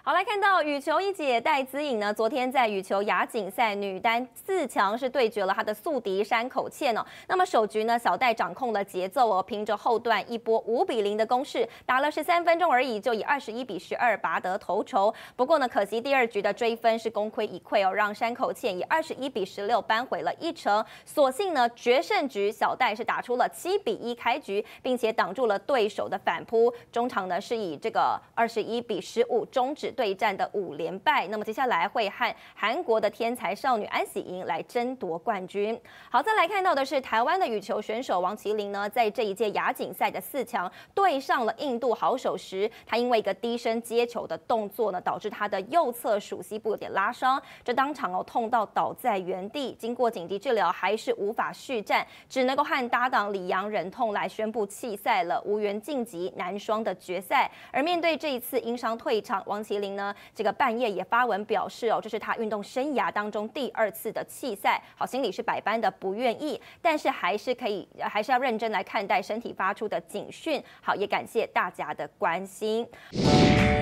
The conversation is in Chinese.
好，来看到羽球一姐戴资颖呢，昨天在羽球亚锦赛女单4强是对决了她的宿敌山口茜哦。那么首局呢，小戴掌控了节奏哦，凭着后段一波5-0的攻势，打了13分钟而已，就以21-12拔得头筹。不过呢，可惜第2局的追分是功亏一篑哦，让山口茜以21-16扳回了1城。所幸呢，决胜局小戴是打出了7-1开局，并且挡住了对手的反扑。中场呢是以这个21-15终止对战的5连败，那么接下来会和韩国的天才少女安喜莹来争夺冠军。好，再来看到的是台湾的羽球选手王麒麟呢，在这一届亚锦赛的4强对上了印度好手时，他因为一个低身接球的动作呢，导致他的右侧属膝部有点拉伤，这当场痛到倒在原地，经过紧急治疗还是无法续战，只能够和搭档李阳忍痛来宣布弃赛了，无缘晋级男双的决赛。而面对这一次因伤退场，王麒麟呢，这个半夜也发文表示这是他运动生涯当中第2次的弃赛，好，心里是百般的不愿意，但是还是要认真来看待身体发出的警讯。好，也感谢大家的关心。